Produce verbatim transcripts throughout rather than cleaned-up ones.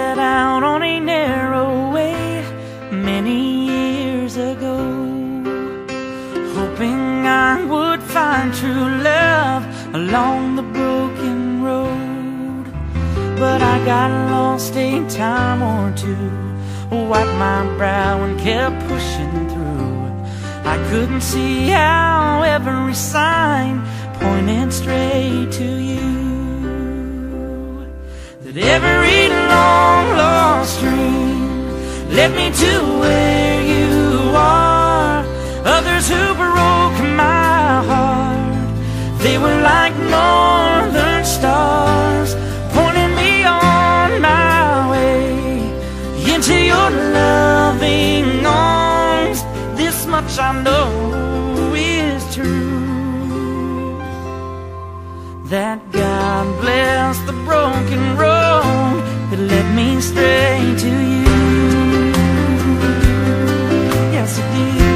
set out on a narrow way many years ago, hoping I would find true love along the broken road. But I got lost a time or two, wiped my brow and kept pushing through. I couldn't see how every sign pointed straight to you, that every long lost dream led me to where you are. Others who broke my heart, they were like northern stars, pointing me on my way into your loving arms. This much I know is true, that God bless the broken road that led me straight to you. Yes, it did.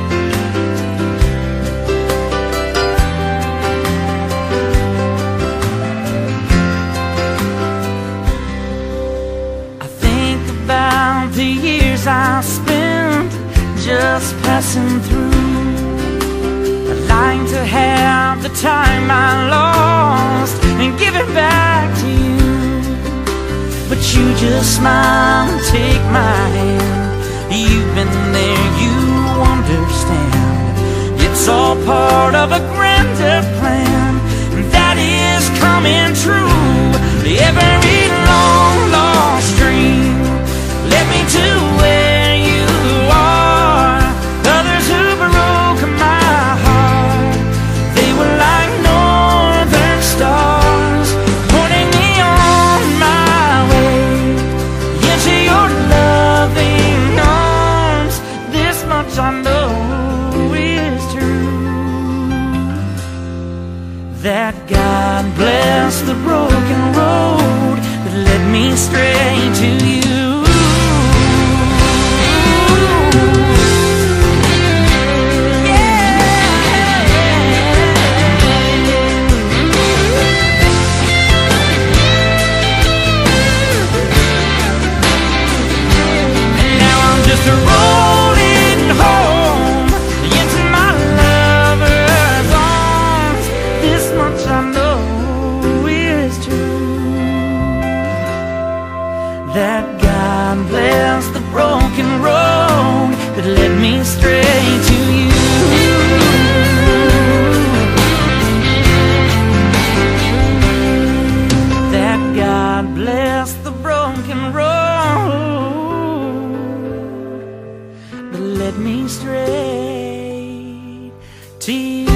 I think about the years I spent just passing through. I'd like to have the time I lost and give it back to you, but you just smile and take my hand. You've been there, you understand. It's all part of a grander plan that is coming true. Every long lost dream led me to where you are. Others who broke my heart, they were like northern stars, pointing me on my way into your loving arms. This much I know is true, that God bless the broken road that led me straight to you. Rolling home into my lover's arms. This much I know is true, that God bless the broken road that led me straight to you. That God bless the broken road that led me straight to you.